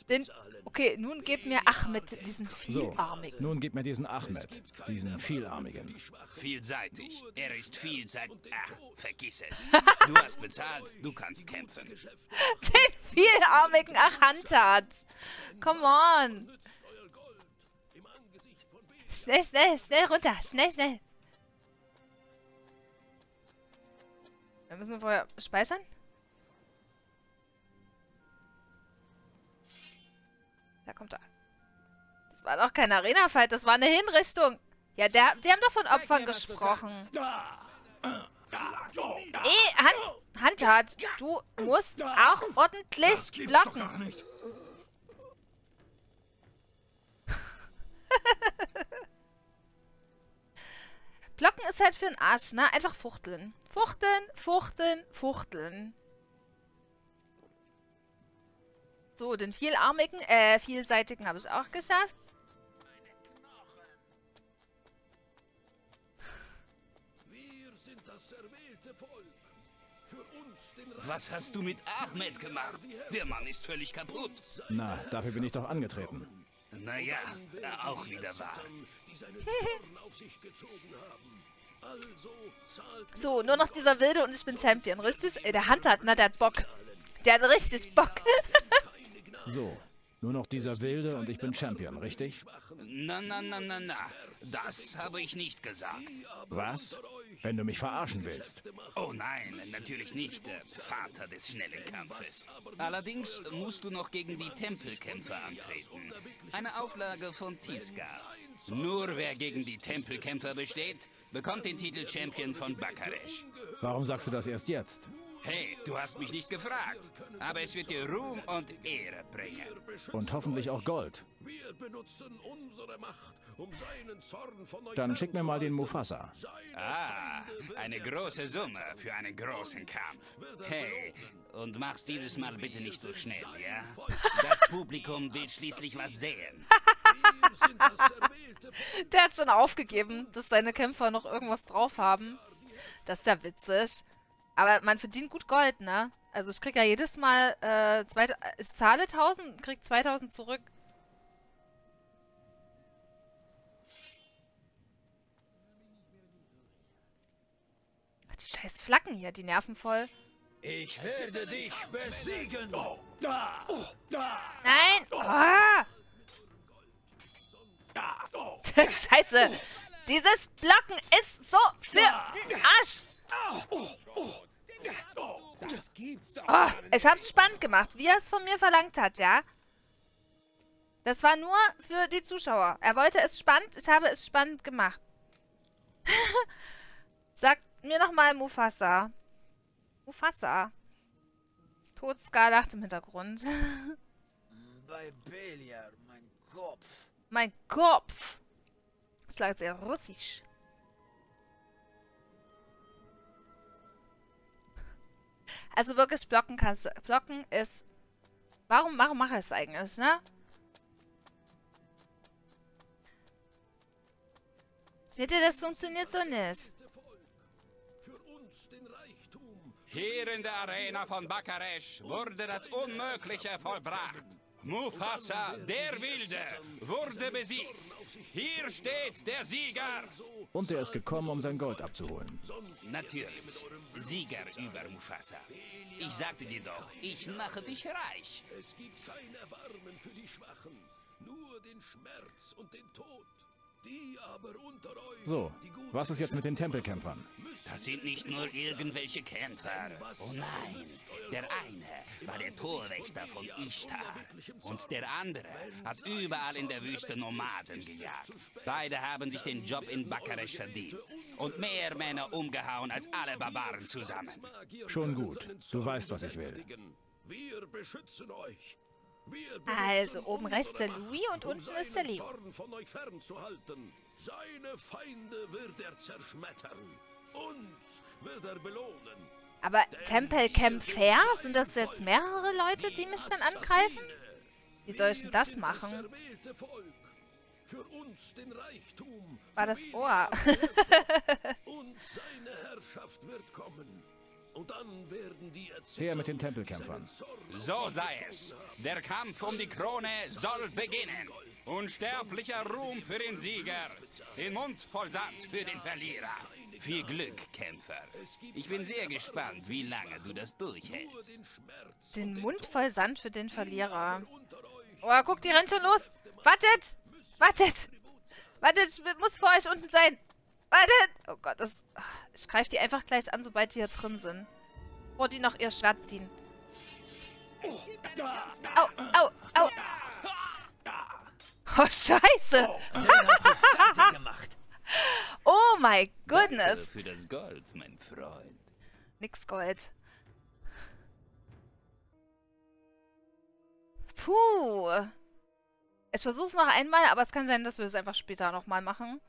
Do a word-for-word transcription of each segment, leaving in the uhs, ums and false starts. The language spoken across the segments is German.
Den, okay, nun gib mir Ahmed, diesen So, vielarmigen. nun gib mir diesen Ahmed, diesen vielarmigen. Vielseitig. Er ist vielseitig. Ach, vergiss es. Du hast bezahlt, du kannst kämpfen. Den vielarmigen Achantat. Come on. Schnell, schnell, schnell runter. Schnell, schnell. Wir müssen vorher speichern. Da kommt er. Das war doch kein Arena-Fight, das war eine Hinrichtung. Ja, der, die haben doch von Opfern gesprochen. Eh, Hand, Handtat, du musst auch ordentlich blocken. Blocken ist halt für den Arsch, ne? Einfach fuchteln. Fuchteln, fuchteln, fuchteln. So, den vielarmigen, äh, vielseitigen habe ich auch geschafft. Was hast du mit Ahmed gemacht? Der Mann ist völlig kaputt. Na, dafür bin ich doch angetreten. Naja, auch wieder wahr. So, nur noch dieser Wilde und ich bin Champion, richtig? Ey, der Hunter hat, na, der hat Bock. Der hat richtig Bock. So, nur noch dieser Wilde und ich bin Champion, richtig? Na, na, na, na, na. Das habe ich nicht gesagt. Was? Wenn du mich verarschen willst. Oh nein, natürlich nicht, der Vater des schnellen Kampfes. Allerdings musst du noch gegen die Tempelkämpfer antreten. Eine Auflage von Tiscar. Nur wer gegen die Tempelkämpfer besteht, bekommt den Titel Champion von Bakaresh. Warum sagst du das erst jetzt? Hey, du hast mich nicht gefragt, aber es wird dir Ruhm und Ehre bringen. Und hoffentlich auch Gold. Dann schick mir mal den Mufasa. Ah, eine große Summe für einen großen Kampf. Hey, und mach's dieses Mal bitte nicht so schnell, ja? Das Publikum will schließlich was sehen. Der hat schon aufgegeben, dass seine Kämpfer noch irgendwas drauf haben. Das ist ja witzig. Aber man verdient gut Gold, ne? Also ich krieg ja jedes Mal, äh, zwei, ich zahle tausend und krieg zweitausend zurück. Ach, die scheiß Flaggen hier, die nerven voll. Ich werde dich besiegen. Nein! Oh! Scheiße! Dieses Blocken ist so für den Arsch! Das gibt's doch. Oh, ich hab's spannend gemacht, wie er es von mir verlangt hat, ja? Das war nur für die Zuschauer. Er wollte es spannend, ich habe es spannend gemacht. Sagt mir nochmal Mufasa. Mufasa. Todscar lacht im Hintergrund. Bei Beliar, mein Kopf. Mein Kopf. Das klang sehr russisch. Also wirklich blocken kannst du. Blocken ist... Warum, warum mache ich es eigentlich, ne? Seht ihr, das funktioniert so nicht. Hier in der Arena von Bakaresh wurde das Unmögliche vollbracht. Mufasa, der Wilde, wurde besiegt. Hier steht der Sieger. Und er ist gekommen, um sein Gold abzuholen. Natürlich. Sieger über Mufasa. Ich sagte dir doch, ich mache dich reich. Es gibt kein Erbarmen für die Schwachen, nur den Schmerz und den Tod. Die aber unter euch, So, was ist jetzt mit den Tempelkämpfern? Das sind nicht nur irgendwelche Kämpfer. Oh nein, der eine war der Torwächter von Ishtar. Und der andere hat überall in der Wüste Nomaden gejagt. Beide haben sich den Job in Bakaresh verdient. Und mehr Männer umgehauen als alle Barbaren zusammen. Schon gut, du weißt, was ich will. Wir beschützen euch. Also, oben rechts der Louis und unten ist der Leo. Von euch fernzuhalten. Seine Feinde wird er zerschmettern. Uns wird er belohnen. Aber Tempelkämpfer? Sind das jetzt mehrere Leute, die mich dann angreifen? Wie soll ich denn das machen? Für uns den Reichtum. War das Ohr? Und seine Herrschaft wird kommen. Und Und dann werden die Her mit den Tempelkämpfern. So sei es. Der Kampf um die Krone soll beginnen. Unsterblicher Ruhm für den Sieger. Den Mund voll Sand für den Verlierer. Viel Glück, Kämpfer. Ich bin sehr gespannt, wie lange du das durchhältst. Den Mund voll Sand für den Verlierer. Oh, guck, die rennt schon los. Wartet! Wartet! Wartet, ich muss vor euch unten sein. Wartet! Oh Gott, das... Ich greife die einfach gleich an, sobald die hier drin sind. Bevor die noch ihr Schwert ziehen. Au, au, au. Oh, Scheiße! gemacht. Oh my goodness! Danke für das Gold, mein Freund. Nix Gold. Puh. Ich versuche es noch einmal, aber es kann sein, dass wir es einfach später nochmal machen.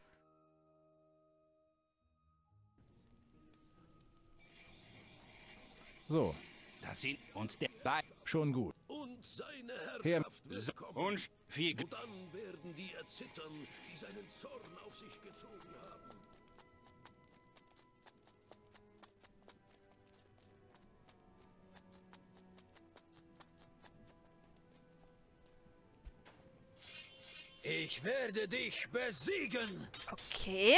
So, Das sind uns der Bein. schon gut. Und seine Her. Herrschaft wird kommen. Und viel Glück. Und dann werden die erzittern, die seinen Zorn auf sich gezogen haben. Ich werde dich besiegen. Okay.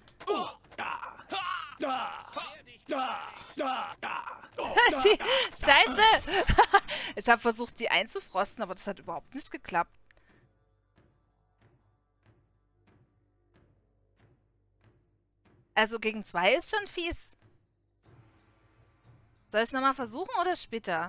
Die, Scheiße! Ich habe versucht, die einzufrosten, aber das hat überhaupt nicht geklappt. Also gegen zwei ist schon fies. Soll ich es nochmal versuchen oder später?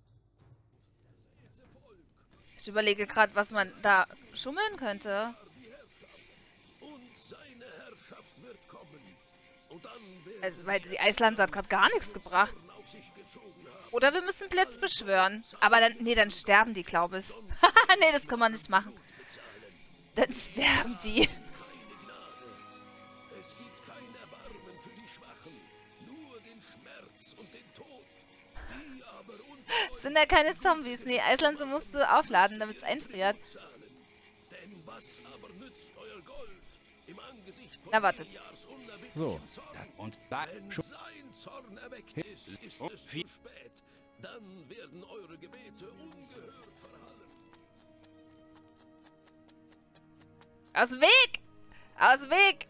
Ich überlege gerade, was man da schummeln könnte. Und seine Herrschaft wird kommen. Und dann werden Also, weil die Eislanze hat gerade gar nichts gebracht. die auf sich gezogen haben. Oder wir müssen Blitz beschwören. Aber dann, nee, dann sterben die, glaube ich. Nee, das kann man nicht machen. Dann sterben die. Es gibt kein Erbarmen für die Schwachen, nur den Schmerz und den Tod. Die aber unter Sind ja keine Zombies. Nee, Eislanze musst du aufladen, damit es einfriert. zahlen. Denn was aber nützt euer Gold im Angesicht von Na, wartet. Beliars unerbittlichem So. Zorn? Und bei Wenn sein Zorn erweckt ist, ist es zu spät. Dann werden eure Gebete ungehört verhallen. Aus dem Weg! Aus dem Weg!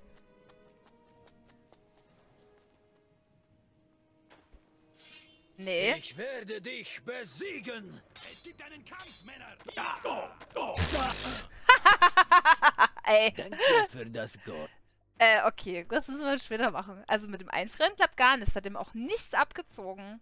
Nee. Ich werde dich besiegen. Es gibt einen Kampf, Männer! Ey. Danke für das Gold. Äh, okay. Das müssen wir später machen. Also mit dem Einfrieren klappt gar nichts. Hat ihm auch nichts abgezogen.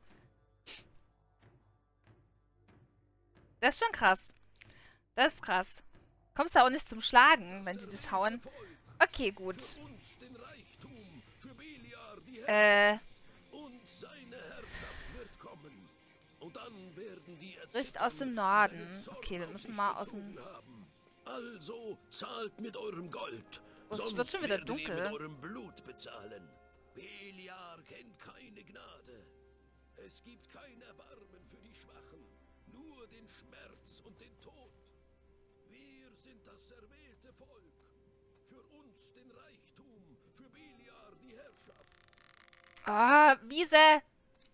Das ist schon krass. Das ist krass. Kommst du auch nicht zum Schlagen, wenn die dich hauen. Okay, gut. Uns den Reichtum, für Beliar die Äh, und seine Herrschaft wird kommen. Und dann werden die Richt aus dem Norden. Okay, wir müssen mal aus dem... haben. Also zahlt mit eurem Gold. Oh, es sonst wird schon wieder werdet ihr dunkel. mit eurem Blut bezahlen. Beliar kennt keine Gnade. Es gibt kein Erbarmen für die Schwachen, nur den Schmerz und den Tod. Wir sind das erwählte Volk. Für uns den Reichtum, für Beliar die Herrschaft. Ah, Wiese!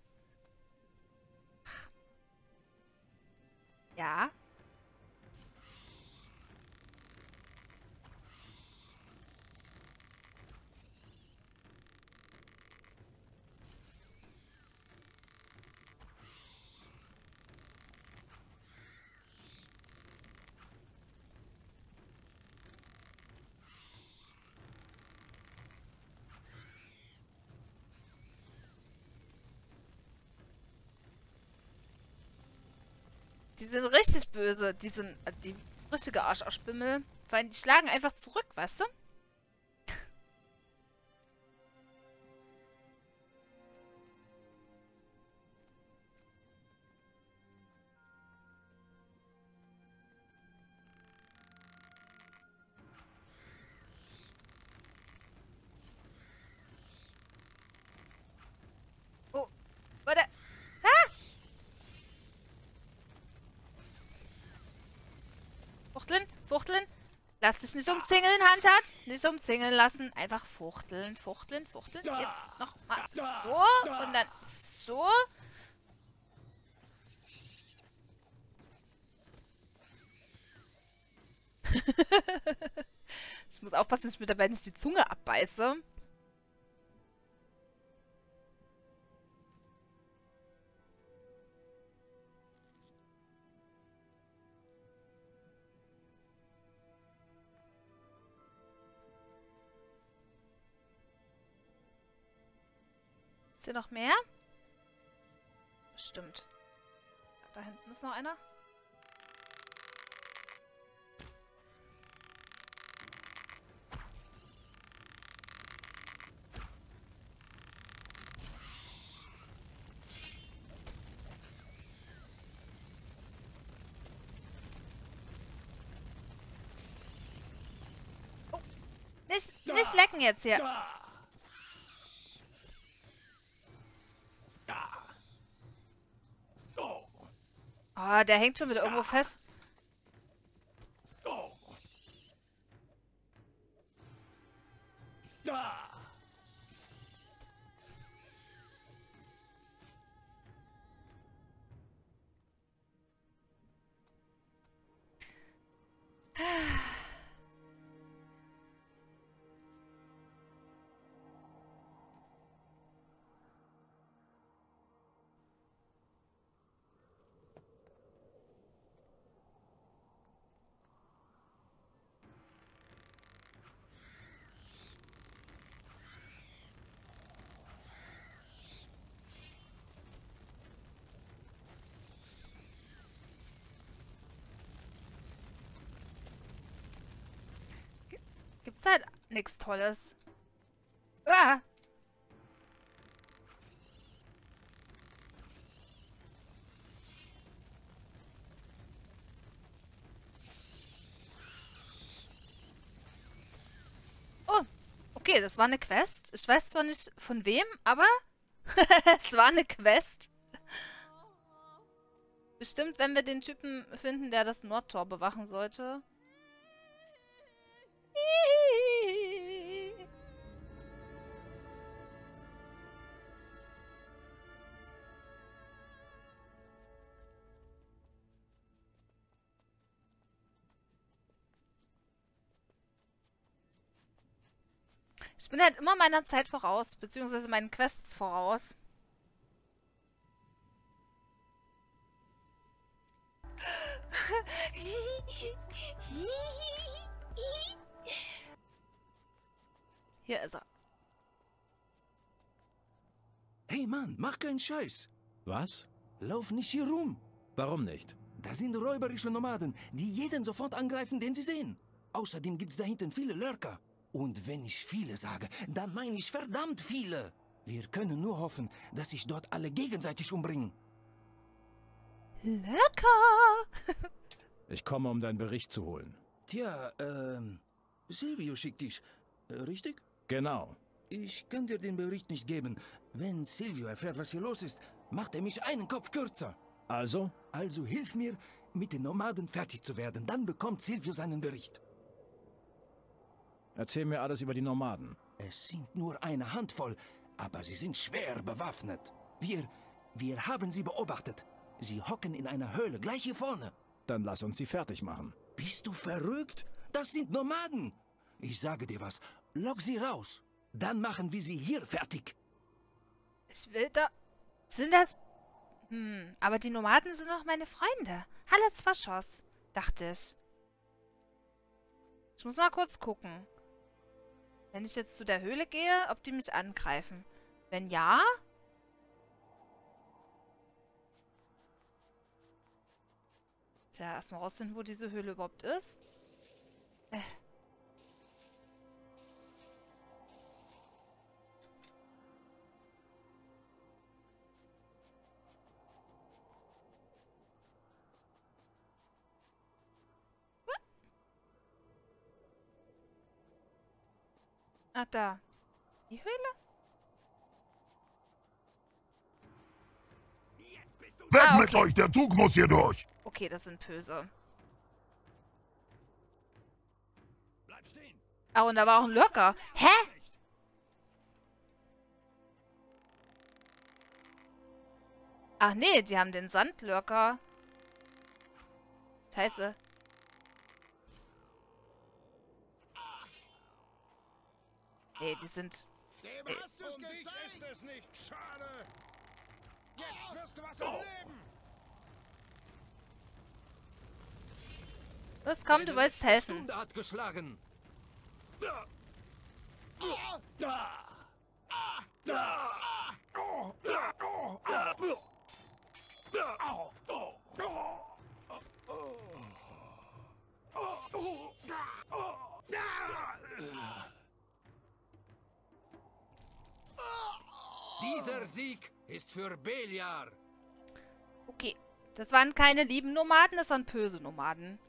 Ja? Die sind richtig böse. Die sind äh, die richtige Arsch-Arschbimmel. Weil die schlagen einfach zurück, weißt du? Oh, warte. Ah! Fuchteln, fuchteln. Lass dich nicht umzingeln, Handtat. Nicht umzingeln lassen. Einfach fuchteln, fuchteln, fuchteln. Jetzt noch mal so. Und dann so. Ich muss aufpassen, dass ich mir dabei nicht die Zunge abbeiße. Ist hier noch mehr? Bestimmt. Da hinten ist noch einer. Oh. Nicht, nicht lecken jetzt hier. Oh, der hängt schon wieder irgendwo fest. Gibt's halt nichts Tolles. Ah! Oh, okay, das war eine Quest. Ich weiß zwar nicht von wem, aber es war eine Quest. Bestimmt, wenn wir den Typen finden, der das Nordtor bewachen sollte. Ich bin halt immer meiner Zeit voraus, beziehungsweise meinen Quests voraus. Hier ist er. Hey Mann, mach keinen Scheiß. Was? Lauf nicht hier rum. Warum nicht? Da sind räuberische Nomaden, die jeden sofort angreifen, den sie sehen. Außerdem gibt's da hinten viele Lurker. Und wenn ich viele sage, dann meine ich verdammt viele. Wir können nur hoffen, dass sich dort alle gegenseitig umbringen. Lecker! Ich komme, um deinen Bericht zu holen. Tja, ähm, Silvio schickt dich, äh, richtig? Genau. Ich kann dir den Bericht nicht geben. Wenn Silvio erfährt, was hier los ist, macht er mich einen Kopf kürzer. Also? Also hilf mir, mit den Nomaden fertig zu werden. Dann bekommt Silvio seinen Bericht. Erzähl mir alles über die Nomaden. Es sind nur eine Handvoll, aber sie sind schwer bewaffnet. Wir, wir haben sie beobachtet. Sie hocken in einer Höhle, gleich hier vorne. Dann lass uns sie fertig machen. Bist du verrückt? Das sind Nomaden. Ich sage dir was, lock sie raus. Dann machen wir sie hier fertig. Ich will da... Sind das... Hm, aber die Nomaden sind doch meine Freunde. Halle Zwaschos, dachte ich. Ich muss mal kurz gucken. Wenn ich jetzt zu der Höhle gehe, ob die mich angreifen. Wenn ja... Tja, erstmal rausfinden, wo diese Höhle überhaupt ist. Äh. Ah, da. Die Höhle? Weg Ah, mit okay. euch, der Zug muss hier durch. Okay, das sind Böse. Bleib stehen. Ah, und da war auch ein Lurker. Hä? Ach nee, die haben den Sandlurker. Scheiße. Nee, die sind... Nee. Um dich ist es nicht schade. Jetzt wirst du was erleben. Los, komm, du wolltest helfen. Stunde hat geschlagen. Dieser Sieg ist für Beliar. Okay, das waren keine lieben Nomaden, das waren böse Nomaden.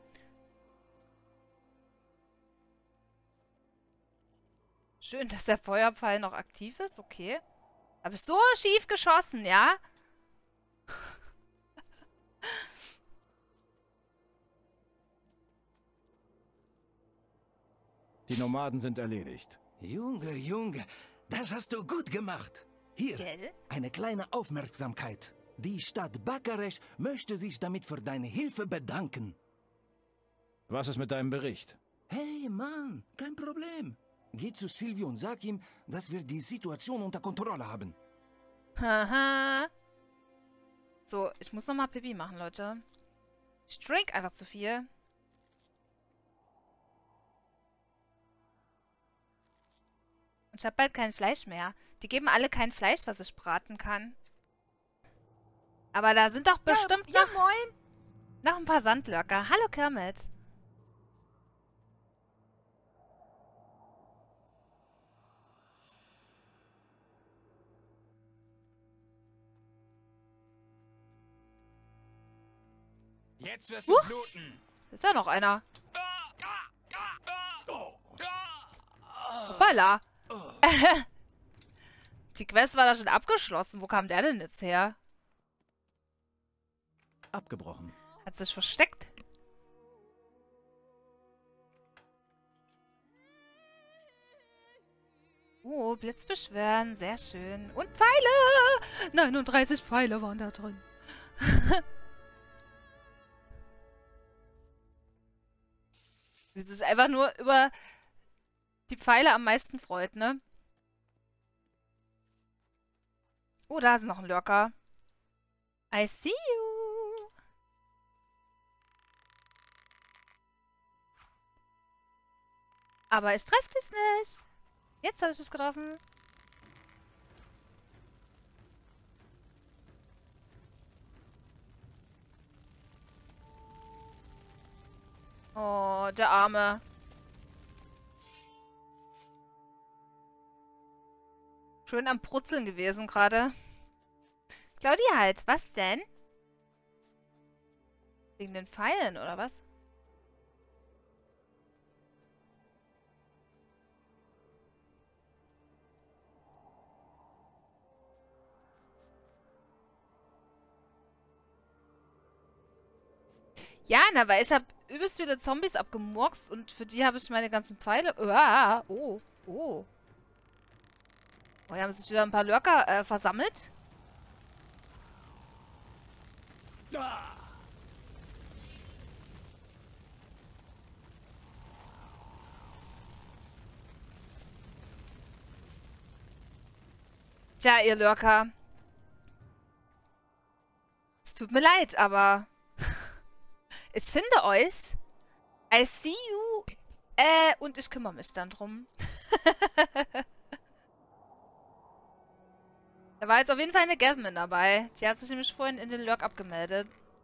Schön, dass der Feuerpfeil noch aktiv ist, okay. Habe ich so schief geschossen, ja? Die Nomaden sind erledigt. Junge, Junge, das hast du gut gemacht. Hier, Gell? eine kleine Aufmerksamkeit. Die Stadt Bakaresch möchte sich damit für deine Hilfe bedanken. Was ist mit deinem Bericht? Hey, Mann, kein Problem. Geh zu Silvio und sag ihm, dass wir die Situation unter Kontrolle haben. Haha. So, ich muss nochmal Pipi machen, Leute. Ich drink einfach zu viel. Und ich habe bald kein Fleisch mehr. Die geben alle kein Fleisch, was ich braten kann. Aber da sind doch bestimmt ja, noch, moin. noch ein paar Sandlurker. Hallo, Kermit. Jetzt wirst du Huch. bluten. Ist ja noch einer. Hoppala. Die Quest war da schon abgeschlossen. Wo kam der denn jetzt her? Abgebrochen. Hat sich versteckt. Oh, Blitzbeschwören. Sehr schön. Und Pfeile. neununddreißig Pfeile waren da drin. Wie sich einfach nur über die Pfeile am meisten freut, ne? Oh, da ist noch ein Lurker. I see you. Aber ich treffe dich nicht. Jetzt habe ich dich getroffen. Oh, der Arme. Schön am Brutzeln gewesen gerade. Claudia halt, was denn? Wegen den Pfeilen, oder was? Ja, na, weil ich habe übelst viele Zombies abgemurkst und für die habe ich meine ganzen Pfeile... Uah, oh, oh. Oh, hier haben sich wieder ein paar Lurker äh, versammelt. Tja, ihr Lurker. Es tut mir leid, aber... ich finde euch. I see you. Äh, und ich kümmere mich dann drum. Da war jetzt auf jeden Fall eine Gavin dabei. Die hat sich nämlich vorhin in den Lurk abgemeldet.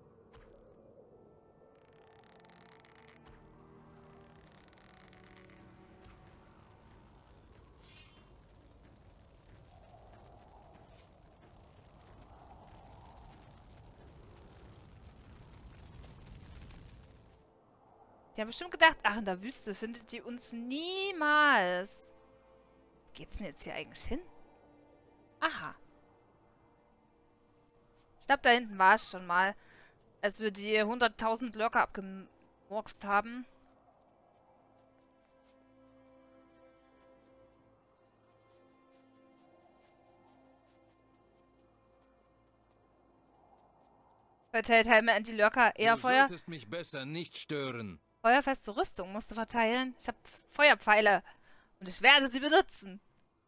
Die haben bestimmt gedacht, ach, in der Wüste findet die uns niemals. Wo geht's denn jetzt hier eigentlich hin? Aha. Ich glaube, da hinten war es schon mal, als wir die hunderttausend Lurker abgemurkst haben. Verteilt Helme an die Lurker. Eher Du Feuer. solltest mich besser nicht stören. Feuerfeste Rüstung musst du verteilen. Ich habe Feuerpfeile. Und ich werde sie benutzen.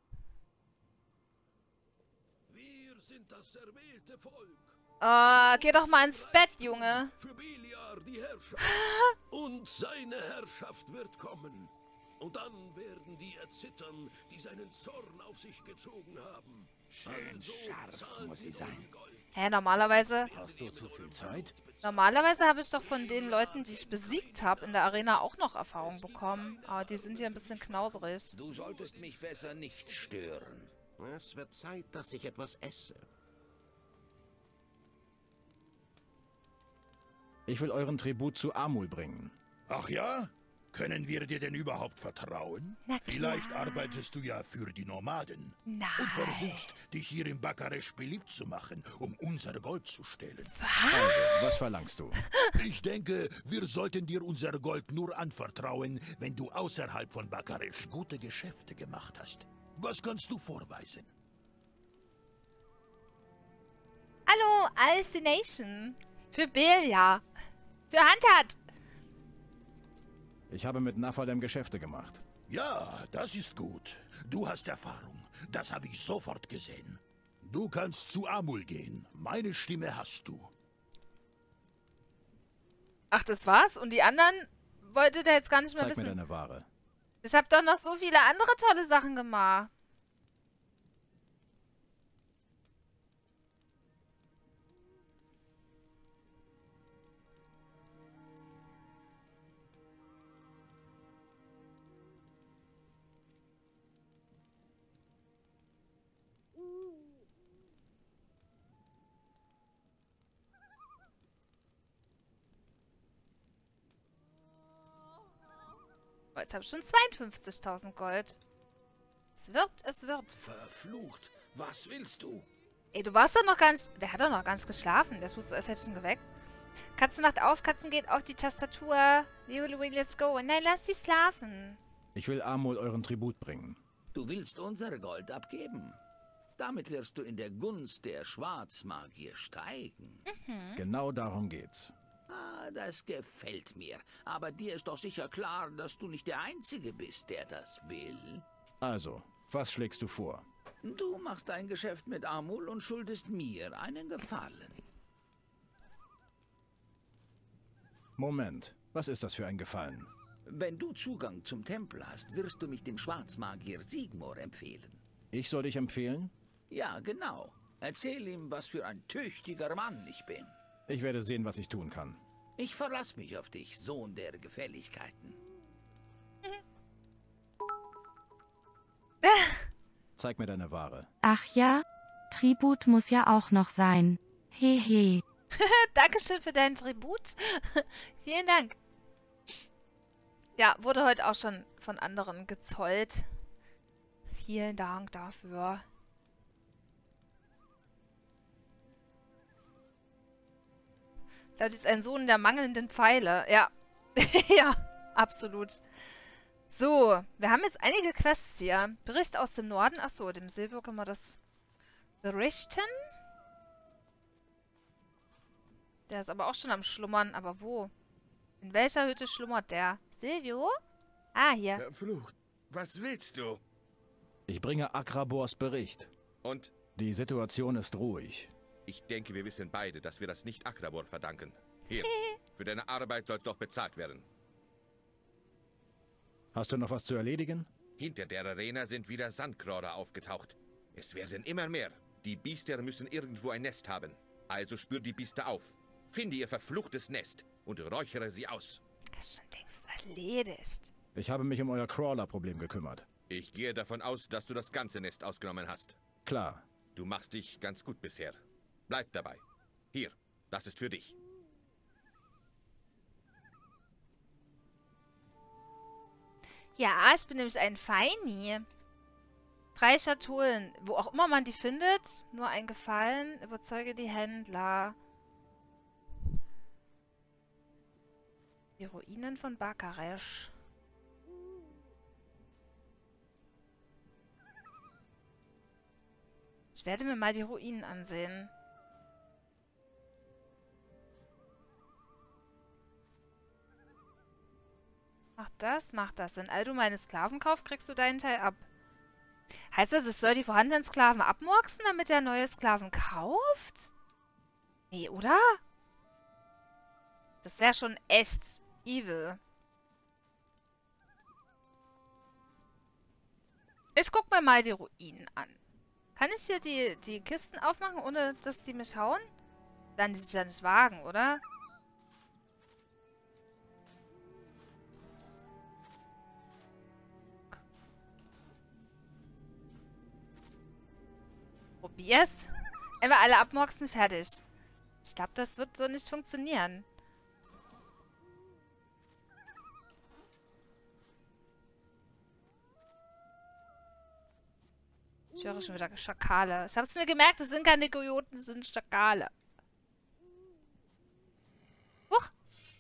Wir sind das erwählte Volk. Oh, geh doch mal ins Bett, Junge. Für Beliar die Herrschaft. Und seine Herrschaft wird kommen. Und dann werden die erzittern, die seinen Zorn auf sich gezogen haben. Schön Also scharf zahlen muss sie sie sein. Gold. Hä, normalerweise... Hast du zu viel Zeit? Normalerweise habe ich doch von den Leuten, die ich besiegt habe, in der Arena auch noch Erfahrung bekommen. Aber die sind hier ein bisschen knauserig. Du solltest mich besser nicht stören. Es wird Zeit, dass ich etwas esse. Ich will euren Tribut zu Amul bringen. Ach ja? Können wir dir denn überhaupt vertrauen? Na klar. Vielleicht arbeitest du ja für die Nomaden. Nein. Und versuchst, dich hier im Bakaresch beliebt zu machen, um unser Gold zu stehlen. Also, was verlangst du? Ich denke, wir sollten dir unser Gold nur anvertrauen, wenn du außerhalb von Bakaresch gute Geschäfte gemacht hast. Was kannst du vorweisen? Hallo, Alcination. Für Belia. Für Handhard. Ich habe mit Naphalem Geschäfte gemacht. Ja, das ist gut. Du hast Erfahrung. Das habe ich sofort gesehen. Du kannst zu Amul gehen. Meine Stimme hast du. Ach, das war's? Und die anderen wollte der jetzt gar nicht mehr Zeig mir wissen. deine Ware. Ich habe doch noch so viele andere tolle Sachen gemacht. Oh, jetzt habe ich schon zweiundfünfzigtausend Gold. Es wird, es wird. Verflucht. Was willst du? Ey, du warst doch noch gar nicht... Der hat doch noch gar nicht geschlafen. Der tut so, als hätte ich ihn geweckt. Katzen macht auf, Katzen geht auf die Tastatur. Let's go. Nein, lass sie schlafen. Ich will Amul euren Tribut bringen. Du willst unser Gold abgeben. Damit wirst du in der Gunst der Schwarzmagier steigen. Genau darum geht's. Ah, das gefällt mir. Aber dir ist doch sicher klar, dass du nicht der Einzige bist, der das will. Also, was schlägst du vor? Du machst ein Geschäft mit Amul und schuldest mir einen Gefallen. Moment, was ist das für ein Gefallen? Wenn du Zugang zum Tempel hast, wirst du mich dem Schwarzmagier Sigmor empfehlen. Ich soll dich empfehlen? Ja, genau. Erzähl ihm, was für ein tüchtiger Mann ich bin. Ich werde sehen, was ich tun kann. Ich verlass mich auf dich, Sohn der Gefälligkeiten. Zeig mir deine Ware. Ach ja, Tribut muss ja auch noch sein. Hehe. Dankeschön für deinen Tribut. Vielen Dank. Ja, wurde heute auch schon von anderen gezollt. Vielen Dank dafür. Ich glaube, das ist ein Sohn der mangelnden Pfeile. Ja. Ja, absolut. So, wir haben jetzt einige Quests hier. Bericht aus dem Norden. Achso, dem Silvio können wir das berichten. Der ist aber auch schon am Schlummern. Aber wo? In welcher Hütte schlummert der? Silvio? Ah, hier. Verflucht. Was willst du? Ich bringe Akrabors Bericht. Und? Die Situation ist ruhig. Ich denke, wir wissen beide, dass wir das nicht Akrabor verdanken. Hier, für deine Arbeit soll's doch bezahlt werden. Hast du noch was zu erledigen? Hinter der Arena sind wieder Sandkroder aufgetaucht. Es werden immer mehr. Die Biester müssen irgendwo ein Nest haben. Also spür die Biester auf. Finde ihr verfluchtes Nest und räuchere sie aus. Das ist schon längst erledigt. Ich habe mich um euer Crawler-Problem gekümmert. Ich gehe davon aus, dass du das ganze Nest ausgenommen hast. Klar. Du machst dich ganz gut bisher. Bleib dabei. Hier, das ist für dich. Ja, ich bin nämlich ein Feini. Drei Schatullen. Wo auch immer man die findet. Nur ein Gefallen. Überzeuge die Händler. Die Ruinen von Bakaresch. Ich werde mir mal die Ruinen ansehen. das macht das. Wenn Aldo meine Sklaven kauft, kriegst du deinen Teil ab. Heißt das, ich soll die vorhandenen Sklaven abmurksen, damit er neue Sklaven kauft? Nee, oder? Das wäre schon echt evil. Ich guck mir mal die Ruinen an. Kann ich hier die, die Kisten aufmachen, ohne dass die mich hauen? Dann die sich ja nicht wagen, oder? Probier's. Einfach alle abmurksen, fertig. Ich glaube, das wird so nicht funktionieren. Ich höre schon wieder Schakale. Ich habe es mir gemerkt, das sind keine Kojoten, das sind Schakale. Huch!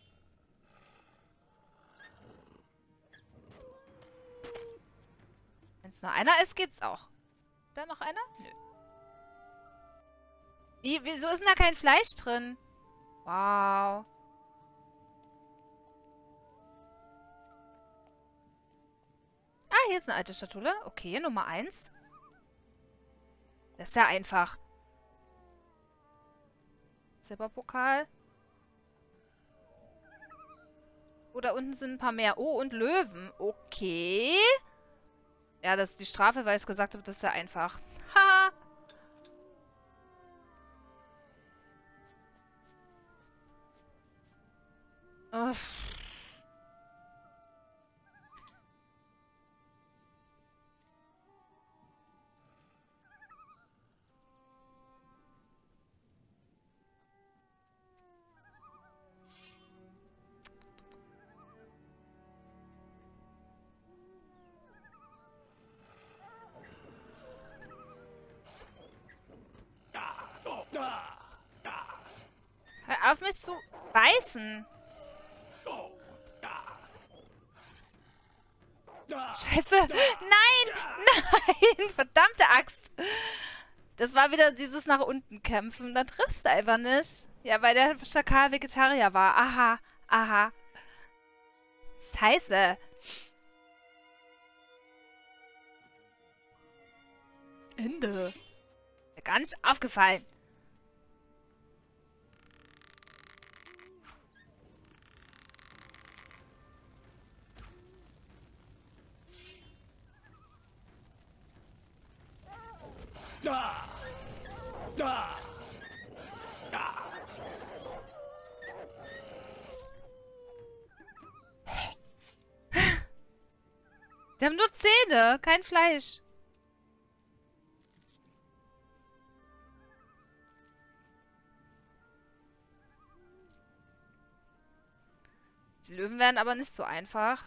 Wenn es nur einer ist, geht's auch. Da noch einer? Nö. Wie, wieso ist denn da kein Fleisch drin? Wow. Ah, hier ist eine alte Schatulle. Okay, Nummer eins. Das ist ja einfach. Silberpokal. Oh, da unten sind ein paar mehr. Oh, und Löwen. Okay. Ja, das ist die Strafe, weil ich gesagt habe, das ist ja einfach. Ha! Uff. Hör auf, mich zu beißen. Scheiße. Nein! Nein! Verdammte Axt. Das war wieder dieses nach unten kämpfen. Da triffst du einfach nicht. Ja, weil der Schakal Vegetarier war. Aha. Aha. Scheiße. Ende. Mir gar nicht aufgefallen. Da! Da! Da! Die haben nur Zähne, kein Fleisch. Die Löwen werden aber nicht so einfach.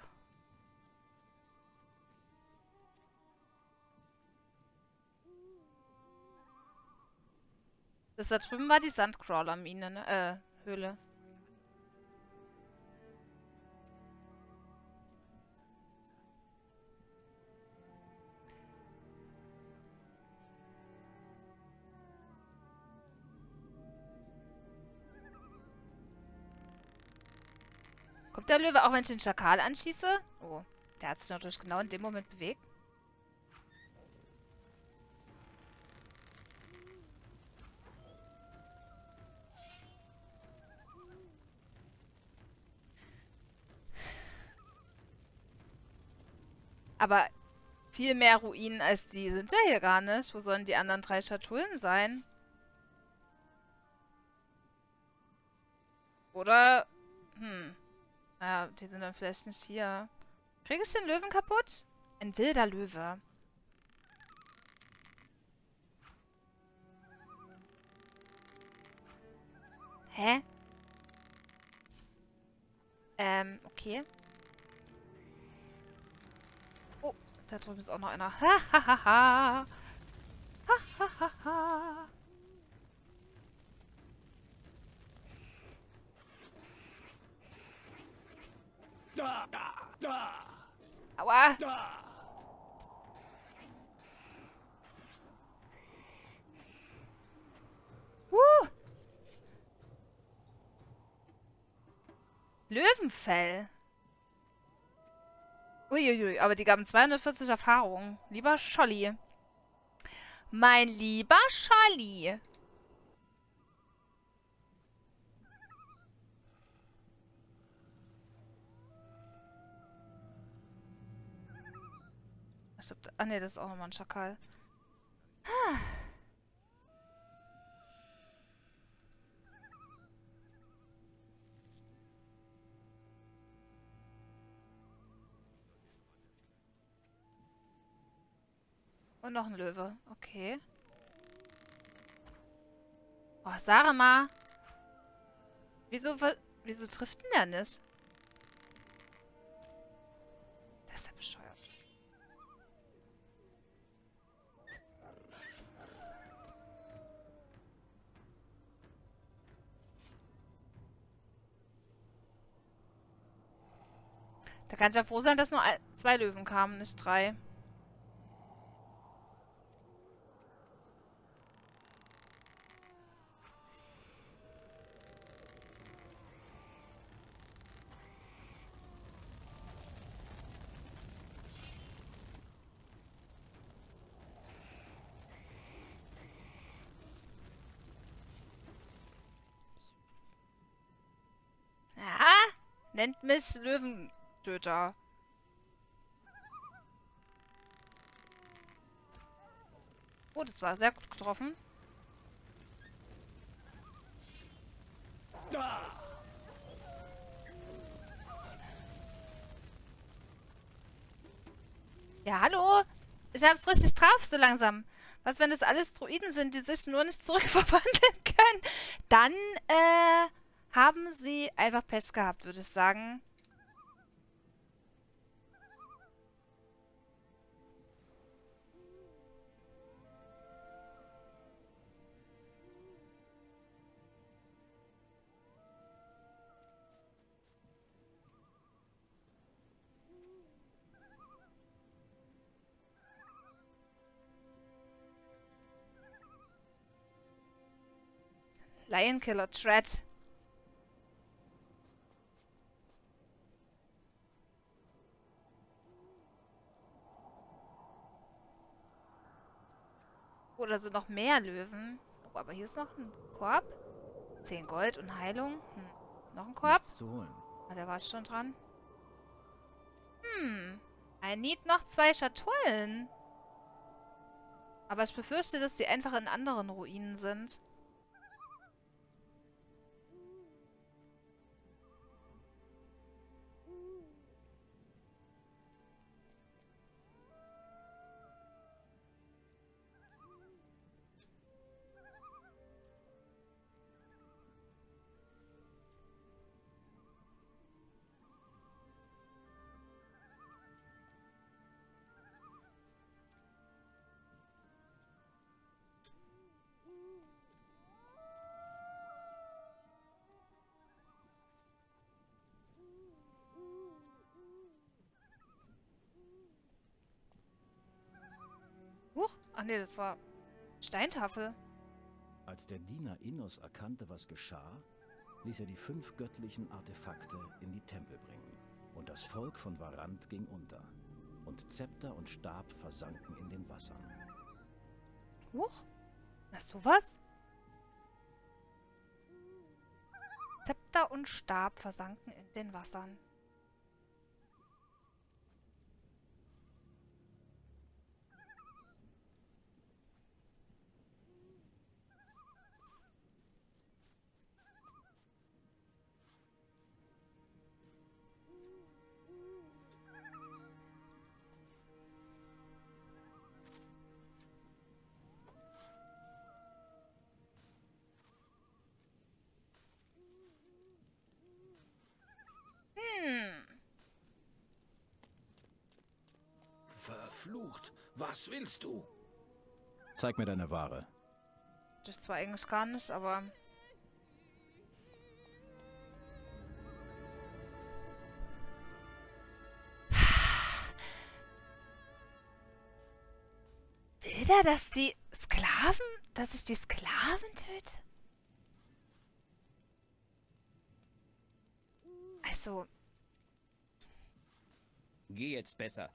Das da drüben war die Sandcrawler-Mine, ne? Äh, Höhle. Kommt der Löwe auch, wenn ich den Schakal anschieße? Oh, der hat sich natürlich genau in dem Moment bewegt. Aber viel mehr Ruinen als die sind ja hier gar nicht. Wo sollen die anderen drei Schatullen sein? Oder... Hm... Ja, die sind dann vielleicht nicht hier. Kriege ich den Löwen kaputt? Ein wilder Löwe. Hä? Ähm, okay. Oh, da drüben ist auch noch einer. Ha, ha, ha, ha. Ha, ha, ha, ha. Da, da, da. Aua. Da. Uh. Löwenfell. Uiuiui, aber die gaben zweihundertvierzig Erfahrungen. Lieber Scholli. Mein lieber Scholli. Ah ne, das ist auch nochmal ein Schakal. Ah. Und noch ein Löwe. Okay. Oh, sag mal. Wieso, wieso trifft denn der nicht? Das ist ja bescheuert. Da kann ich ja froh sein, dass nur ein, zwei Löwen kamen, nicht drei. Aha, nennt mich Löwentöter. Oh, das war sehr gut getroffen. Ja, hallo? Ich hab's richtig drauf, so langsam. Was, wenn das alles Druiden sind, die sich nur nicht zurückverwandeln können? Dann, äh, haben sie einfach Pech gehabt, würde ich sagen. Lionkiller Tread. Oder sind noch mehr Löwen? Oh, aber hier ist noch ein Korb. zehn Gold und Heilung. Hm. Noch ein Korb. Nichts zu holen. Ah, da war es schon dran. Hm. I need noch zwei Schatullen. Aber ich befürchte, dass die einfach in anderen Ruinen sind. Huch, ach nee, das war Steintafel. Als der Diener Innos erkannte, was geschah, ließ er die fünf göttlichen Artefakte in die Tempel bringen. Und das Volk von Varant ging unter. Und Zepter und Stab versanken in den Wassern. Huch, na sowas? Zepter und Stab versanken in den Wassern. Hm. Verflucht, was willst du? Zeig mir deine Ware. Das ist zwar eigentlich gar nicht, aber... Will der, dass die Sklaven... dass ich die Sklaven töte? Also... Geh jetzt besser.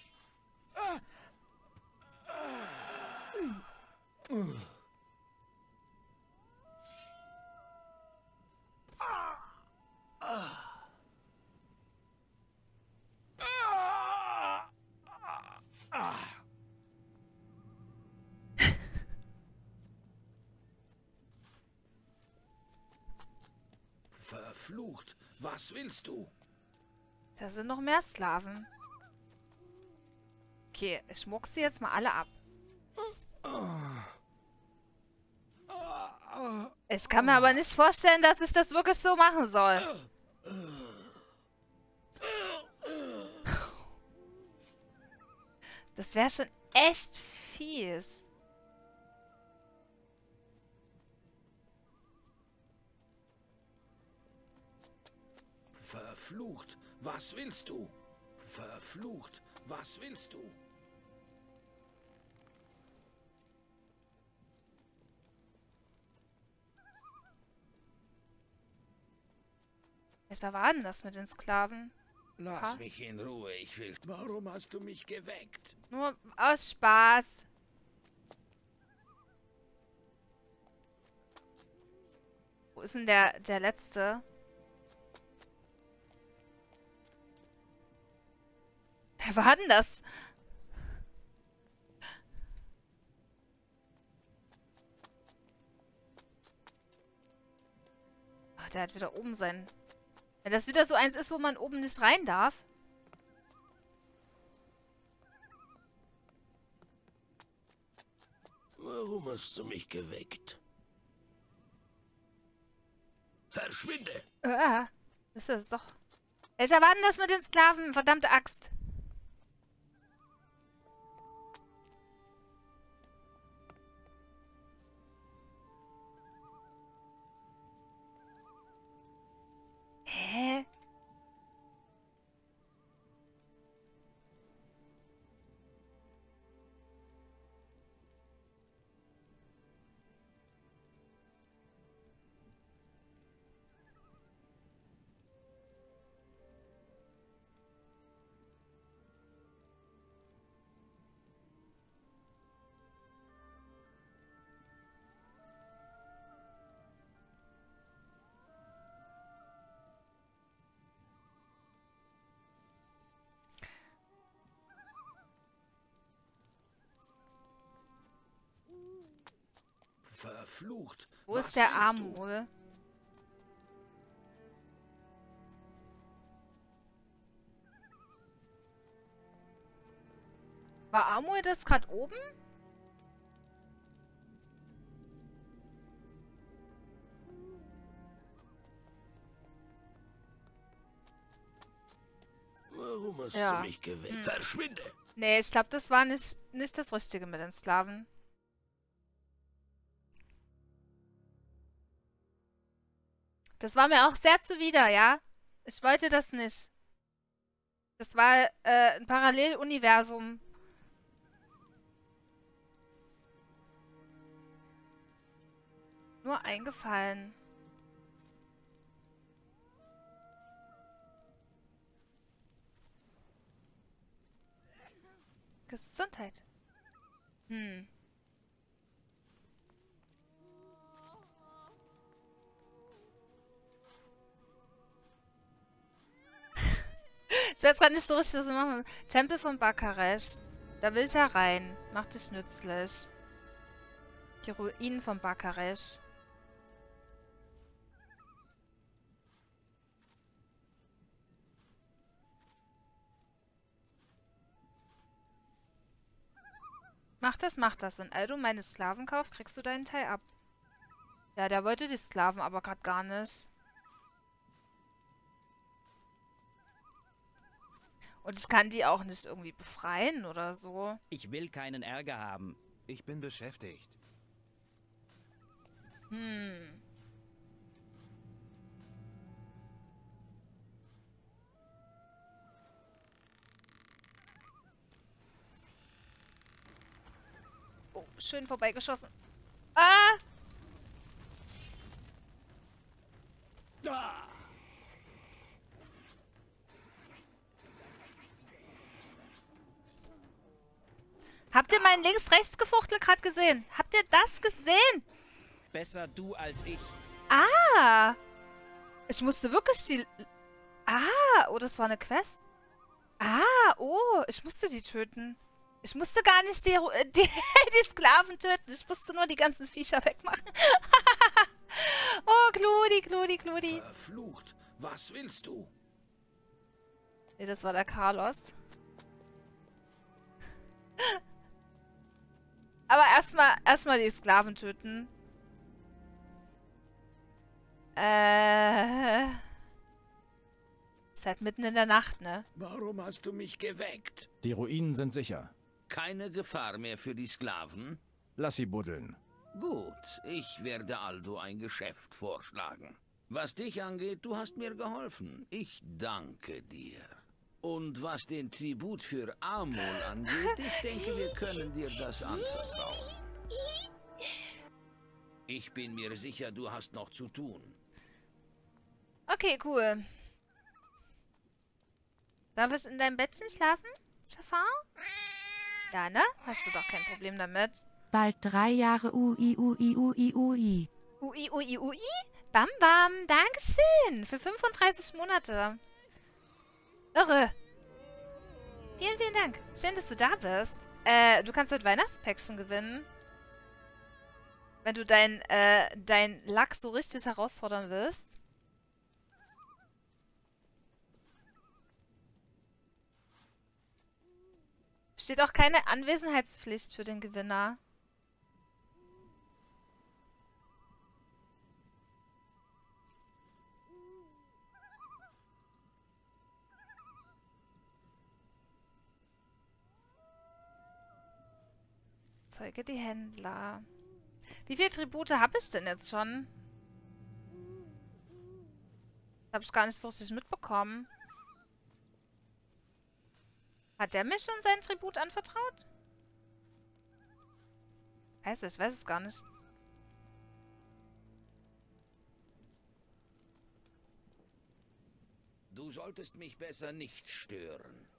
Verflucht, was willst du? Da sind noch mehr Sklaven. Okay, ich schmuck sie jetzt mal alle ab. Ich kann mir aber nicht vorstellen, dass ich das wirklich so machen soll. Das wäre schon echt fies. Verflucht, was willst du? Verflucht, was willst du? Welcher war denn das mit den Sklaven? Lass Ha? mich in Ruhe, ich will. Warum hast du mich geweckt? Nur aus Spaß. Wo ist denn der, der letzte? Wer war denn das? Oh, der hat wieder oben sein... Wenn das wieder so eins ist, wo man oben nicht rein darf. Warum hast du mich geweckt? Verschwinde! Ah, das ist doch... Welcher war denn das mit den Sklaven? Verdammte Axt. Hä? Verflucht. Wo was ist der willst du? Amul? War Amul das gerade oben? Warum hast Ja. du mich geweckt? Hm. Verschwinde! Nee, ich glaube, das war nicht, nicht das Richtige mit den Sklaven. Das war mir auch sehr zuwider, ja? Ich wollte das nicht. Das war äh, ein Paralleluniversum. Nur eingefallen. Gesundheit. Hm. Ich weiß gerade nicht so richtig, was wir machen. Tempel von Bakaresh. Da will ich ja rein. Macht dich nützlich. Die Ruinen von Bakaresh. Mach das, mach das. Wenn Aldo meine Sklaven kauft, kriegst du deinen Teil ab. Ja, der wollte die Sklaven aber gerade gar nicht. Und ich kann die auch nicht irgendwie befreien oder so. Ich will keinen Ärger haben. Ich bin beschäftigt. Hm. Oh, schön vorbeigeschossen. Ah! Habt ihr meinen Links-Rechts-Gefuchtel gerade gesehen? Habt ihr das gesehen? Besser du als ich. Ah! Ich musste wirklich die... Ah! Oh, das war eine Quest. Ah! Oh! Ich musste die töten. Ich musste gar nicht die, die, die Sklaven töten. Ich musste nur die ganzen Viecher wegmachen. Oh, Kludi, Kludi, Kludi. Verflucht. Was willst du? Nee, das war der Carlos. Aber erstmal erstmal die Sklaven töten. Äh. Ist halt mitten in der Nacht, ne? Warum hast du mich geweckt? Die Ruinen sind sicher. Keine Gefahr mehr für die Sklaven? Lass sie buddeln. Gut, ich werde Aldo ein Geschäft vorschlagen. Was dich angeht, du hast mir geholfen. Ich danke dir. Und was den Tribut für Amol angeht, ich denke, wir können dir das anvertrauen. Ich bin mir sicher, du hast noch zu tun. Okay, cool. Darf ich in deinem Bettchen schlafen, Schafar? Ja, ne? Hast du doch kein Problem damit. Bald drei Jahre Ui, Ui, Ui, Ui. Ui, ui, ui. Bam, bam. Dankeschön. Für fünfunddreißig Monate. Irre. Vielen, vielen Dank. Schön, dass du da bist. Äh, du kannst heute Weihnachtspäckchen gewinnen. Wenn du dein, äh, dein Lack so richtig herausfordern willst. Steht auch keine Anwesenheitspflicht für den Gewinner. Zeuge die Händler. Wie viele Tribute habe ich denn jetzt schon? Habe ich gar nicht so richtig mitbekommen. Hat der mir schon seinen Tribut anvertraut? Weiß ich, ich weiß es gar nicht. Du solltest mich besser nicht stören.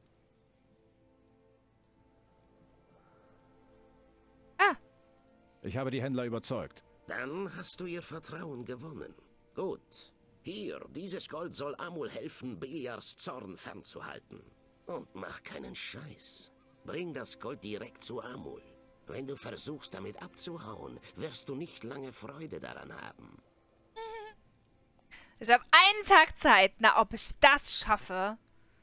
Ah. Ich habe die Händler überzeugt. Dann hast du ihr Vertrauen gewonnen. Gut. Hier, dieses Gold soll Amul helfen, Beliars Zorn fernzuhalten. Und mach keinen Scheiß. Bring das Gold direkt zu Amul. Wenn du versuchst, damit abzuhauen, wirst du nicht lange Freude daran haben. Ich habe einen Tag Zeit. Na, ob ich das schaffe.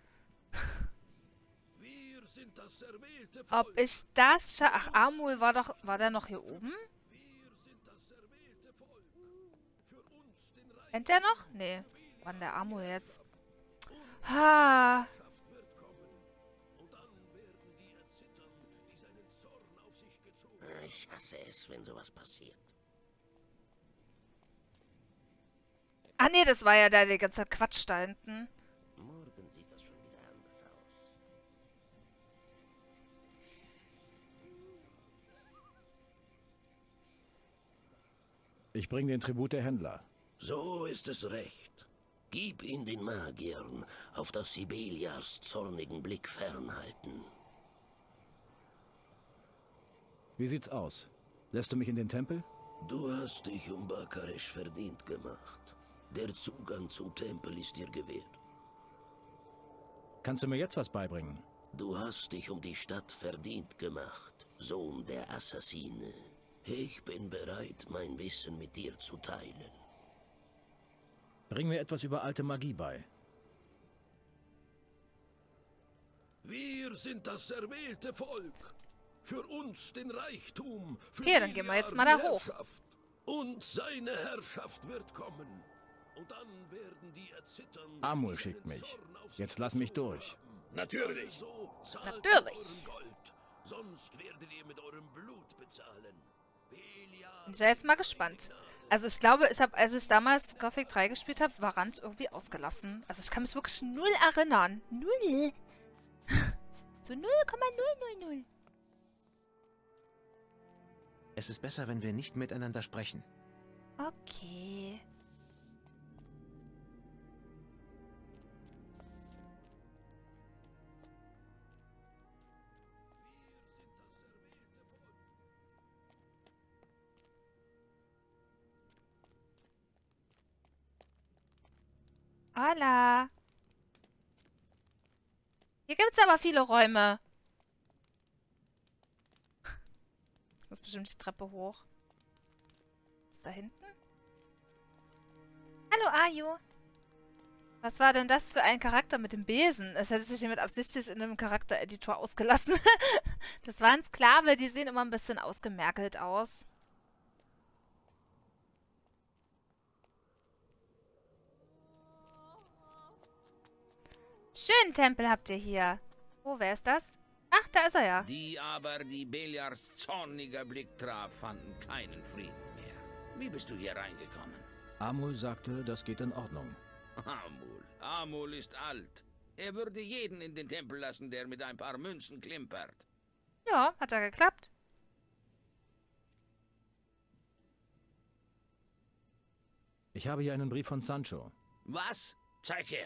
Wir sind das erwählte Ob Volk. ich das schaffe. Ach, Amul war doch... War der noch hier oben? Wir sind das erwählte Volk. Für uns den Reich Kennt der noch? Nee. Wann der Amul jetzt? Ha. wird kommen. Und dann werden die erzittern, die seinen Zorn auf sich gezogen haben. Ich hasse es, wenn sowas passiert. Ah, nee, das war ja der, der ganze Quatsch da hinten. Morgen sieht das schon wieder anders aus. Ich bringe den Tribut der Händler. So ist es recht. Gib ihn den Magiern, auf das sie Beliars zornigen Blick fernhalten. Wie sieht's aus? Lässt du mich in den Tempel? Du hast dich um Bakaresh verdient gemacht. Der Zugang zum Tempel ist dir gewährt. Kannst du mir jetzt was beibringen? Du hast dich um die Stadt verdient gemacht, Sohn der Assassine. Ich bin bereit, mein Wissen mit dir zu teilen. Bring mir etwas über alte Magie bei. Wir sind das erwählte Volk. Für uns den Reichtum. Für Okay, dann gehen wir jetzt mal Beliar da die hoch. Herrschaft. Und seine Herrschaft wird kommen. Und dann werden die erzittern. Amul die schickt seinen mich. Zorn auf sich Jetzt lass mich gezogen durch. haben. Natürlich. Also zahlt Natürlich. euren Gold. Sonst werdet ihr mit eurem Blut bezahlen. Beliar Bin ich ja jetzt mal gespannt. Also ich glaube, ich habe, als ich damals Gothic drei gespielt habe, war Rand irgendwie ausgelassen. Also ich kann mich wirklich null erinnern. Null. So null Komma null null null. Es ist besser, wenn wir nicht miteinander sprechen. Okay. Hola. Hier gibt es aber viele Räume. Ich muss bestimmt die Treppe hoch. Ist da hinten? Hallo, Ayu. Was war denn das für ein Charakter mit dem Besen? Es hätte sich hiermit absichtlich in einem Charaktereditor ausgelassen. Das war ein Sklave, die sehen immer ein bisschen ausgemergelt aus. Schönen Tempel habt ihr hier. Oh, wer ist das? Ach, da ist er ja. Die aber, die Beliars zorniger Blick traf, fanden keinen Frieden mehr. Wie bist du hier reingekommen? Amul sagte, das geht in Ordnung. Amul. Amul ist alt. Er würde jeden in den Tempel lassen, der mit ein paar Münzen klimpert. Ja, hat ja geklappt. Ich habe hier einen Brief von Sancho. Was? Zeig her.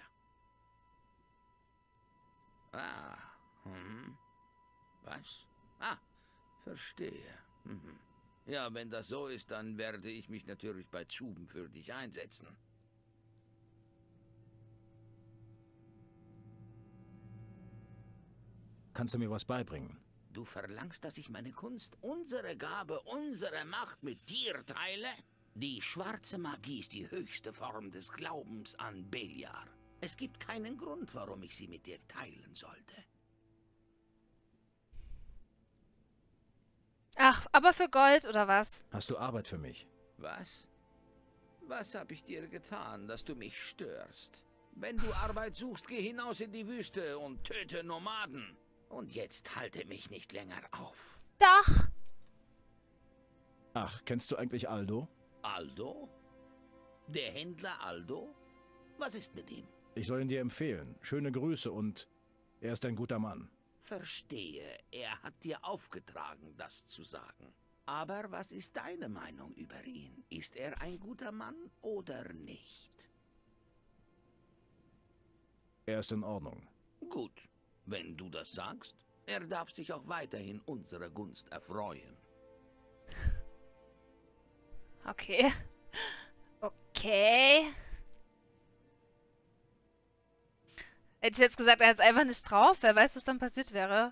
Ah, hm. Was? Ah, verstehe. Mhm. Ja, wenn das so ist, dann werde ich mich natürlich bei Zuben für dich einsetzen. Kannst du mir was beibringen? Du verlangst, dass ich meine Kunst, unsere Gabe, unsere Macht mit dir teile? Die schwarze Magie ist die höchste Form des Glaubens an Beliar. Es gibt keinen Grund, warum ich sie mit dir teilen sollte. Ach, aber für Gold, oder was? Hast du Arbeit für mich? Was? Was habe ich dir getan, dass du mich störst? Wenn du Arbeit suchst, geh hinaus in die Wüste und töte Nomaden. Und jetzt halte mich nicht länger auf. Doch. Ach, kennst du eigentlich Aldo? Aldo? Der Händler Aldo? Was ist mit ihm? Ich soll ihn dir empfehlen. Schöne Grüße und er ist ein guter Mann. Verstehe, er hat dir aufgetragen, das zu sagen. Aber was ist deine Meinung über ihn? Ist er ein guter Mann oder nicht? Er ist in Ordnung. Gut, wenn du das sagst. Er darf sich auch weiterhin unserer Gunst erfreuen. Okay. Okay. Hätte ich jetzt gesagt, er ist einfach nicht drauf. Wer weiß, was dann passiert wäre.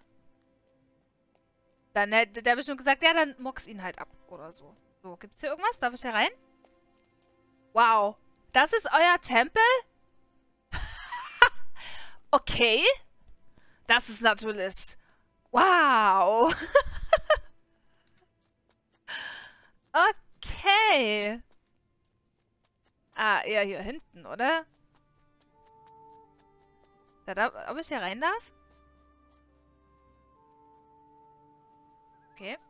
Dann hätte der bestimmt gesagt, ja, dann muck's ihn halt ab. Oder so. So, gibt's hier irgendwas? Darf ich hier rein? Wow. Das ist euer Tempel? Okay. Das ist natürlich... Wow. Okay. Ah, eher hier hinten, oder? Da, da, ob ich hier rein darf? Okay.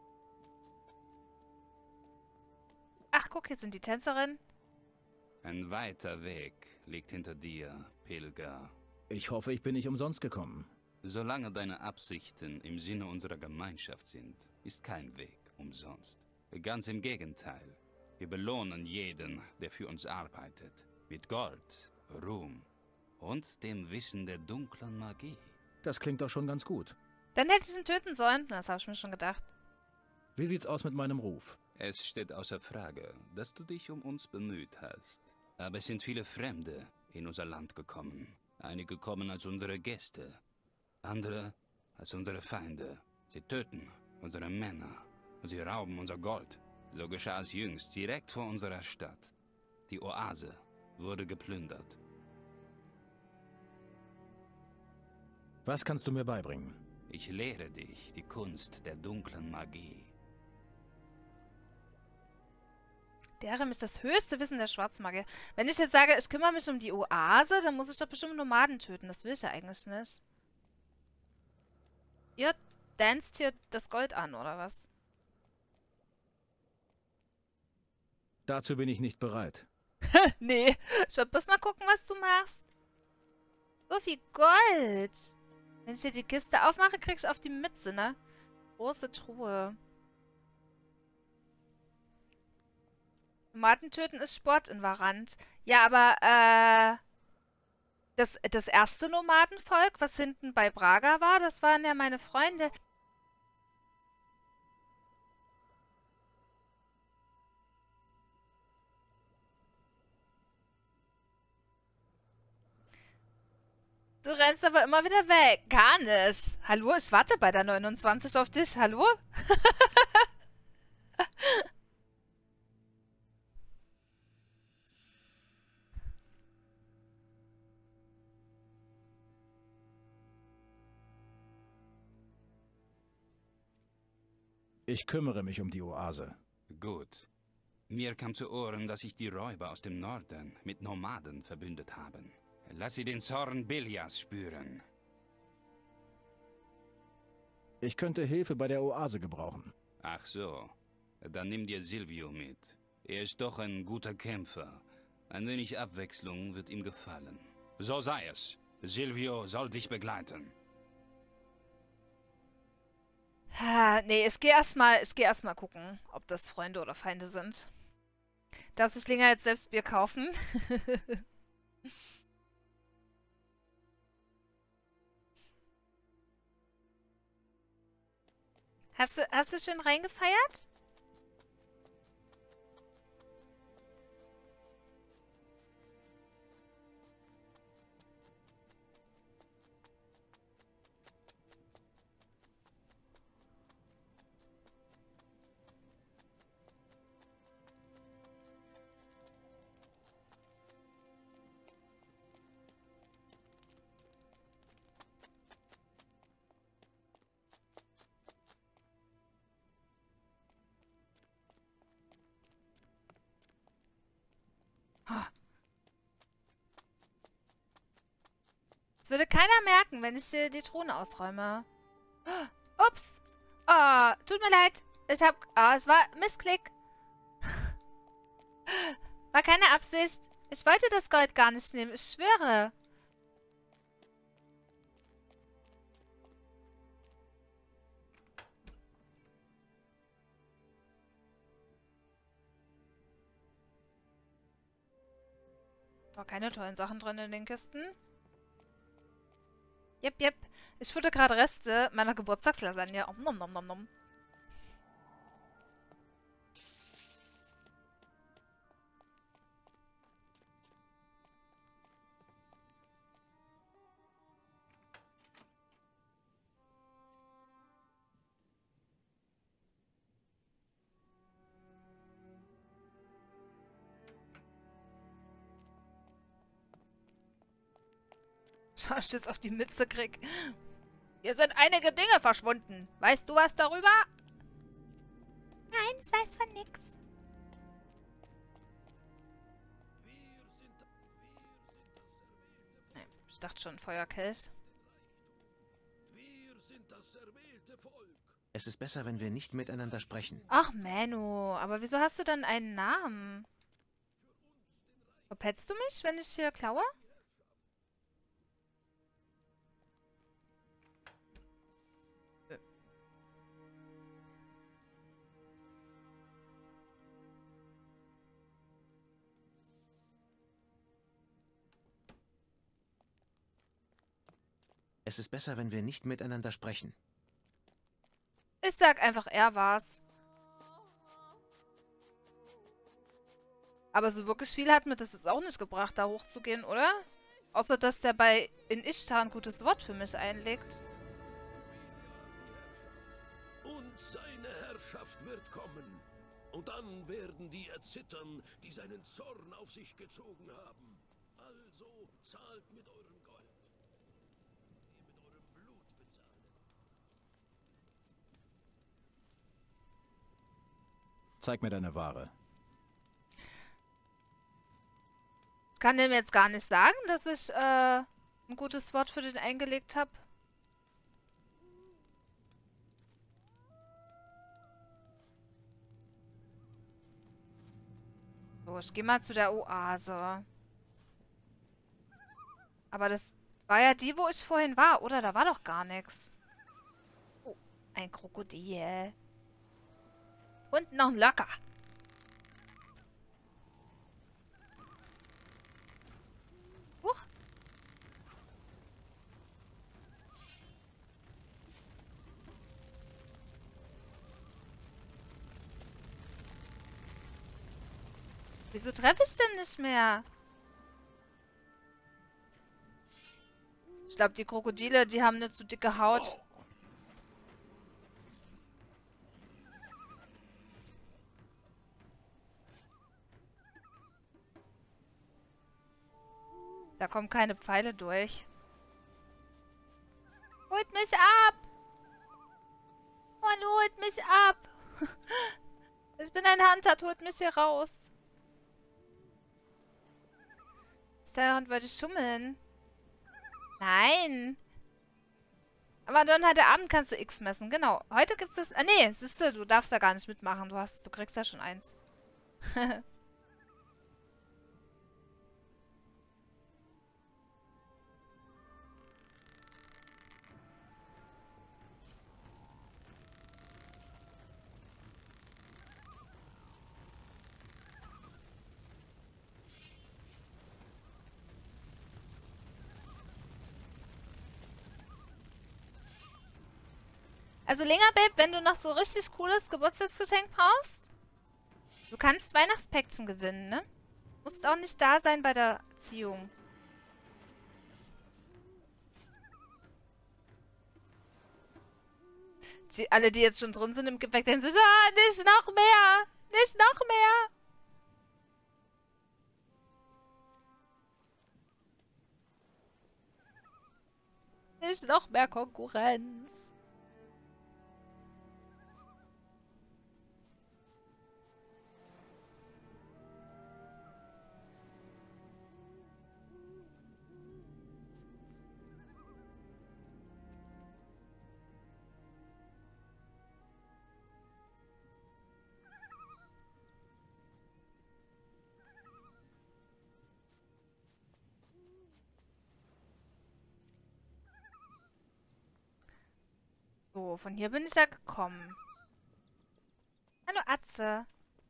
Ach, guck, hier sind die Tänzerinnen. Ein weiter Weg liegt hinter dir, Pilger. Ich hoffe, ich bin nicht umsonst gekommen. Solange deine Absichten im Sinne unserer Gemeinschaft sind, ist kein Weg umsonst. Ganz im Gegenteil. Wir belohnen jeden, der für uns arbeitet. Mit Gold, Ruhm und dem Wissen der dunklen Magie. Das klingt doch schon ganz gut. Dann hätte ich ihn töten sollen. Das habe ich mir schon gedacht. Wie sieht's aus mit meinem Ruf? Es steht außer Frage, dass du dich um uns bemüht hast. Aber es sind viele Fremde in unser Land gekommen. Einige kommen als unsere Gäste, andere als unsere Feinde. Sie töten unsere Männer und sie rauben unser Gold. So geschah es jüngst direkt vor unserer Stadt. Die Oase wurde geplündert. Was kannst du mir beibringen? Ich lehre dich die Kunst der dunklen Magie. Deren ist das höchste Wissen der Schwarzmagie. Wenn ich jetzt sage, ich kümmere mich um die Oase, dann muss ich doch bestimmt Nomaden töten. Das will ich ja eigentlich nicht. Ihr danst hier das Gold an, oder was? Dazu bin ich nicht bereit. Nee, ich will bloß mal gucken, was du machst. So viel Gold. Wenn ich hier die Kiste aufmache, krieg ich auf die Mütze, ne? Große Truhe. Nomaden töten ist Sport in Varant. Ja, aber, äh... Das, das erste Nomadenvolk, was hinten bei Braga war, das waren ja meine Freunde. Du rennst aber immer wieder weg. Gar nicht. Hallo, ich warte bei der neunundzwanzig auf dich. Hallo? Ich kümmere mich um die Oase. Gut. Mir kam zu Ohren, dass sich die Räuber aus dem Norden mit Nomaden verbündet haben. Lass sie den Zorn Belias spüren. Ich könnte Hilfe bei der Oase gebrauchen. Ach so. Dann nimm dir Silvio mit. Er ist doch ein guter Kämpfer. Ein wenig Abwechslung wird ihm gefallen. So sei es. Silvio soll dich begleiten. Ha, nee, ich gehe erstmal, ich gehe erstmal gucken, ob das Freunde oder Feinde sind. Darf sich Linger jetzt selbst Bier kaufen? Hast du, hast du schön reingefeiert? Das würde keiner merken, wenn ich äh, die Throne ausräume. Oh, ups. Oh, tut mir leid. Ich hab... Oh, es war Missklick. War keine Absicht. Ich wollte das Gold gar nicht nehmen. Ich schwöre. War keine tollen Sachen drin in den Kisten. Jep, jep. Ich futter gerade Reste meiner Geburtstagslasagne. Om nom nom nom nom. Schau, ich jetzt auf die Mütze krieg. Hier sind einige Dinge verschwunden. Weißt du was darüber? Nein, ich weiß von nix. Nee, ich dachte schon, Feuerkelch. Wir sind das erwählte Volk. Es ist besser, wenn wir nicht miteinander sprechen. Ach, Menno, aber wieso hast du dann einen Namen? Verpetzt du mich, wenn ich hier klaue? Es ist besser, wenn wir nicht miteinander sprechen. Ich sag einfach, er war's. Aber so wirklich viel hat mir das jetzt auch nicht gebracht, da hochzugehen, oder? Außer, dass der bei in Ishtar ein gutes Wort für mich einlegt. Und seine Herrschaft wird kommen. Und dann werden die erzittern, die seinen Zorn auf sich gezogen haben. Also zahlt mit eurem Gold. Ihr mit eurem Blut bezahlen. Zeig mir deine Ware. Ich kann dem jetzt gar nicht sagen, dass ich äh, ein gutes Wort für den eingelegt habe. So, ich gehe mal zu der Oase. Aber das war ja die, wo ich vorhin war, oder? Da war doch gar nichts. Oh, ein Krokodil. Und noch ein Locker. Huch. Wieso treffe ich denn nicht mehr? Ich glaube, die Krokodile, die haben nicht so dicke Haut. Da kommen keine Pfeile durch. Holt mich ab! Mann, holt mich ab! Ich bin ein Hunter, holt mich hier raus. Daran wollte ich schummeln. Nein. Aber dann heute Abend kannst du X messen. Genau. Heute gibt es das... Ah, nee. Siehst du, du darfst da gar nicht mitmachen. Du hast, du kriegst ja schon eins. Also, Linga Babe, wenn du noch so richtig cooles Geburtstagsgeschenk brauchst, du kannst Weihnachtspäckchen gewinnen, ne? Musst auch nicht da sein bei der Ziehung. Die, alle, die jetzt schon drin sind im Gepäck, denken sich, ah, nicht noch mehr! Nicht noch mehr! Nicht noch mehr Konkurrenz. So, von hier bin ich ja gekommen. Hallo, Atze.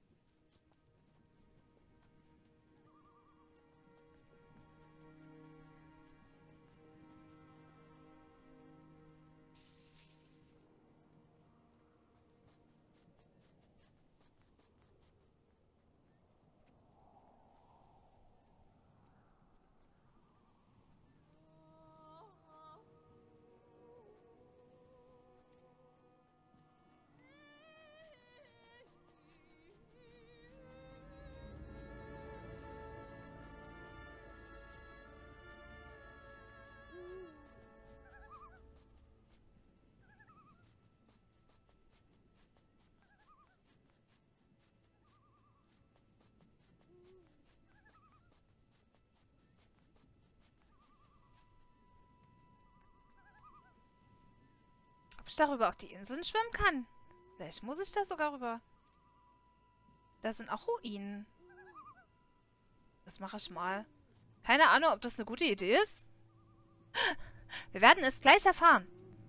Ob ich darüber auf die Inseln schwimmen kann? Vielleicht muss ich da sogar rüber. Da sind auch Ruinen. Das mache ich mal. Keine Ahnung, ob das eine gute Idee ist. Wir werden es gleich erfahren.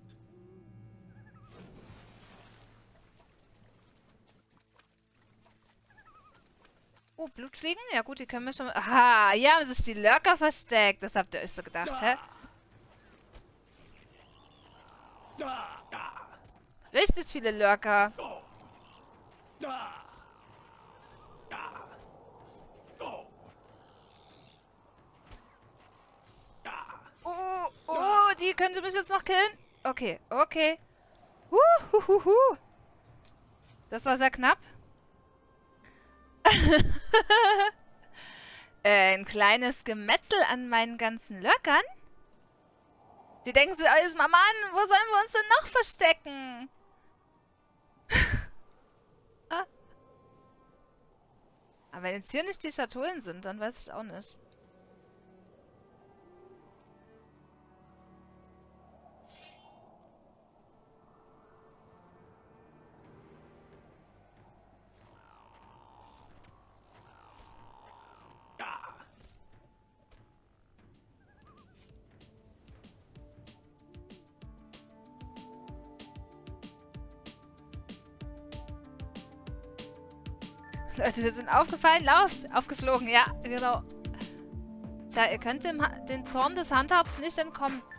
Oh, Blutfliegen? Ja gut, die können wir schon... Aha, hier haben sich die Lurker versteckt. Das habt ihr euch so gedacht, hä? Richtig viele Lurker. Oh, oh, die könnte mich jetzt noch killen. Okay, okay. Huhuhuhu. Das war sehr knapp. Ein kleines Gemetzel an meinen ganzen Lurkern. Die denken sich alles mal, Mann, wo sollen wir uns denn noch verstecken? Ah. Aber wenn jetzt hier nicht die Schatullen sind, dann weiß ich auch nicht. Leute, wir sind aufgefallen, lauft. Aufgeflogen, ja, genau. Tja, ihr könnt dem ha den Zorn des Handhabs nicht entkommen.